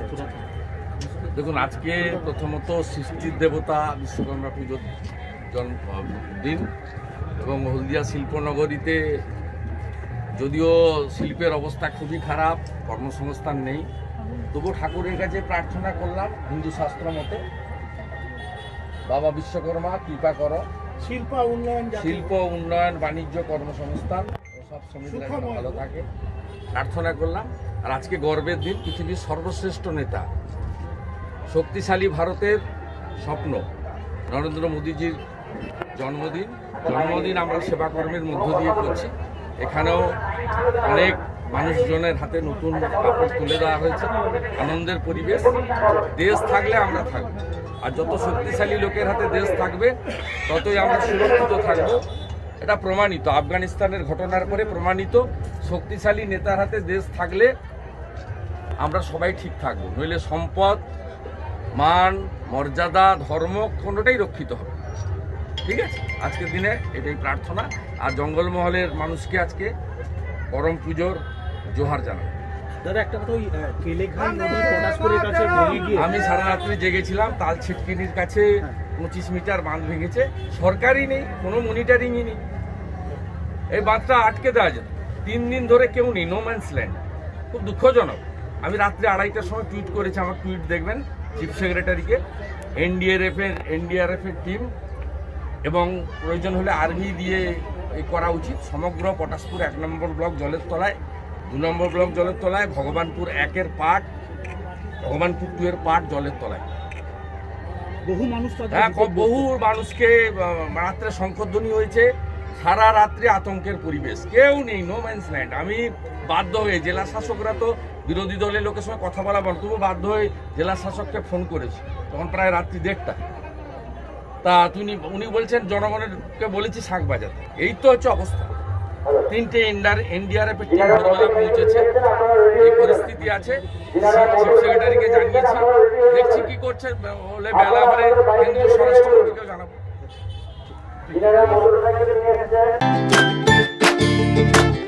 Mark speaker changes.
Speaker 1: দেখুন, আজকে প্রথমত সৃষ্টির দেবতা বিশ্বকর্মা পুজোর দিন এবং হলদিয়া শিল্পনগরীতে যদিও শিল্পের অবস্থা খুবই খারাপ, কর্মসংস্থান নেই, তবু ঠাকুরের কাছে প্রার্থনা করলাম হিন্দু শাস্ত্র মতে, বাবা বিশ্বকর্মা কৃপা করো, শিল্প উন্নয়ন বাণিজ্য কর্মসংস্থান সব সমিতিরা ভালো থাকে প্রার্থনা করলাম। আর আজকে গর্বের দিন, পৃথিবীর সর্বশ্রেষ্ঠ নেতা, শক্তিশালী ভারতের স্বপ্ন নরেন্দ্র মোদীজির জন্মদিন আমরা সেবাকর্মের মধ্য দিয়ে করছি। এখানেও অনেক মানুষজনের হাতে নতুন কাপড় তুলে দেওয়া হয়েছে, আনন্দের পরিবেশ। দেশ থাকলে আমরা থাকবো, আর যত শক্তিশালী লোকের হাতে দেশ থাকবে ততই আমরা সুরক্ষিত থাকবো। এটা প্রমাণিত, আফগানিস্তানের ঘটনার পরে প্রমাণিত, শক্তিশালী নেতার হাতে দেশ থাকলে আমরা সবাই ঠিক থাকবো, নইলে সম্পদ, মান, মর্যাদা, ধর্ম কোনোটাই রক্ষিত হবে। ঠিক আছে, আজকের দিনে এটাই প্রার্থনা। আর জঙ্গলমহলের মানুষকে আজকে করম পুজোর জোহার জানাবো। আমি সারা রাত্রি জেগেছিলাম, তাল ছিটকিনির কাছে 25 মিটার বাঁধ ভেঙেছে, সরকারই নেই, কোনো মনিটরিংই নেই। এই বাঁধটা আটকে দেওয়া যেত, 3 দিন ধরে কেউ নেই, নো ম্যানস ল্যান্ড, খুব দুঃখজনক। আমি রাত্রে 2:30টার সময় টুইট করেছি, আমার টুইট দেখবেন, চিফ সেক্রেটারিকে, এনডিআরএফ এর টিম এবং প্রয়োজন হলে আর্মি দিয়ে করা উচিত। সমগ্র পটাশপুর 1 নম্বর ব্লক জলের তলায়, 2 নম্বর ব্লক জলের তলায়, ভগবানপুর 1-এর পার্ট, ভগবানপুর 2-এর পার্ট জলের তলায়। বহু মানুষকে রাত্রে শঙ্খধ্বনি হয়েছে, সারা রাত্রে আতঙ্কের পরিবেশ, কেউ নেই, নো ম্যানস ল্যান্ড। আমি বাধ্য হয়ে, জেলা শাসকরা তো বিরোধী দলের লোকের সঙ্গে কথা বলা বর্তব্য, বাধ্য হয়ে জেলা শাসককে ফোন করেছি, তখন প্রায় রাত্রি 1:30। তা উনি বলছেন জনগণকে বলেছি শাঁখ বাজাতে। এই তো হচ্ছে অবস্থা। 3টে এনডিআরএফ এর টিম ভোরবেলা পৌঁছেছে, এই পরিস্থিতি আছে। চিফ সেক্রেটারিকে জানিয়েছি, দেখছি কি করছে, বলে বেলা হলে কেন্দ্রীয় স্বরাষ্ট্রমন্ত্রীকেও জানাবো।